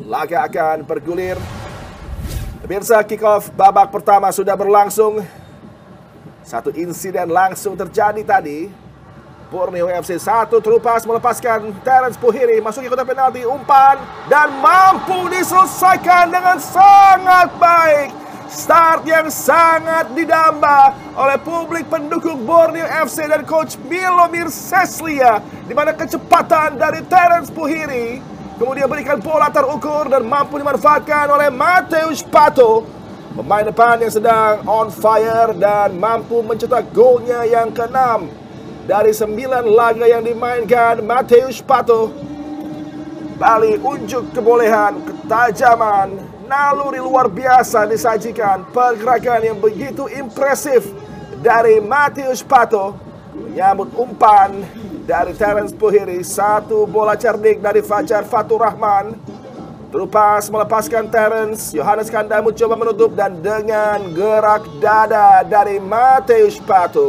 Laga akan bergulir. Pemirsa, kick-off babak pertama sudah berlangsung. Satu insiden langsung terjadi tadi. Borneo FC satu terupas melepaskan Terence Puhiri masuki kotak penalti, umpan dan mampu diselesaikan dengan sangat baik. Start yang sangat didamba oleh publik pendukung Borneo FC dan coach Milomir Seslia, di mana kecepatan dari Terence Puhiri kemudian berikan bola terukur dan mampu dimanfaatkan oleh Mateus Pato, pemain depan yang sedang on fire dan mampu mencetak golnya yang ke-6 dari 9 laga yang dimainkan. Mateus Pato Bali unjuk kebolehan, ketajaman, naluri luar biasa disajikan, pergerakan yang begitu impresif dari Mateus Pato menyambut umpan dari Terence Puhiri. Satu bola cerdik dari Fajar Fatur Rahman, terupas melepaskan Terence. Yohanes Kandai mencoba menutup dan dengan gerak dada dari Mateus Pato,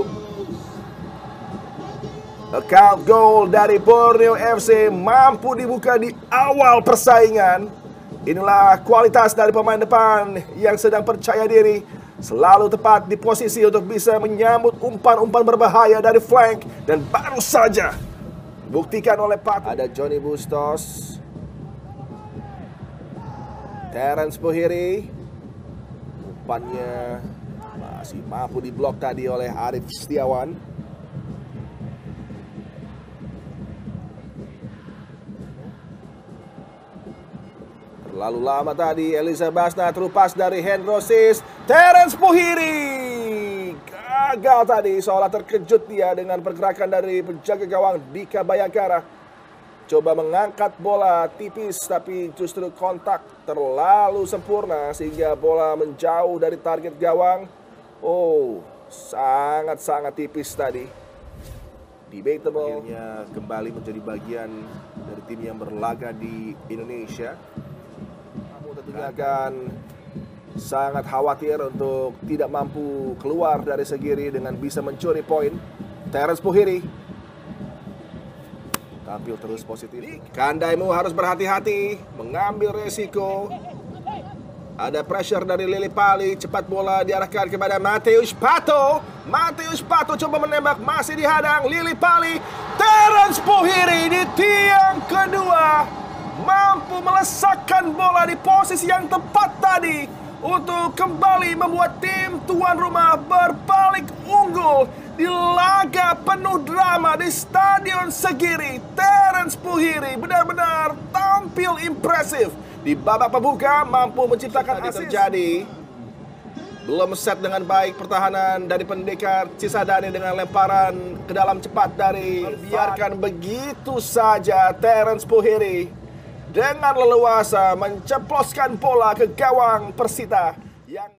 account goal dari Borneo FC mampu dibuka di awal persaingan. Inilah kualitas dari pemain depan yang sedang percaya diri, selalu tepat di posisi untuk bisa menyambut umpan-umpan berbahaya dari flank, dan baru saja buktikan oleh Pato. Ada Johnny Bustos, Terence Puhiri, umpannya masih mampu diblok tadi oleh Arif Setiawan. Terlalu lama tadi Eliza Basna, terupas dari Hendrosis. Terence Puhiri gagal tadi, seolah terkejut dia dengan pergerakan dari penjaga gawang Dika Bayangkara. Coba mengangkat bola tipis tapi justru kontak terlalu sempurna sehingga bola menjauh dari target gawang. Oh, sangat-sangat tipis tadi. Debatable. Akhirnya kembali menjadi bagian dari tim yang berlaga di Indonesia. Tentunya akan sangat khawatir untuk tidak mampu keluar dari segiri dengan bisa mencuri poin. Terence Puhiri tampil terus positif. Kandaimu harus berhati-hati, mengambil resiko. Ada pressure dari Lili Pali, cepat bola diarahkan kepada Mateus Pato. Mateus Pato coba menembak, masih dihadang Lili Pali. Terence Puhiri di tiang kedua mampu melesakkan bola di posisi yang tepat tadi untuk kembali membuat tim tuan rumah berbalik unggul di laga penuh drama di Stadion Segiri. Terence Puhiri benar-benar tampil impresif di babak pembuka, mampu menciptakan assist. Terjadi belum set dengan baik pertahanan dari pendekar Cisadane dengan lemparan ke dalam cepat dari, biarkan begitu saja Terence Puhiri dengan leluasa menceploskan bola ke gawang Persita yang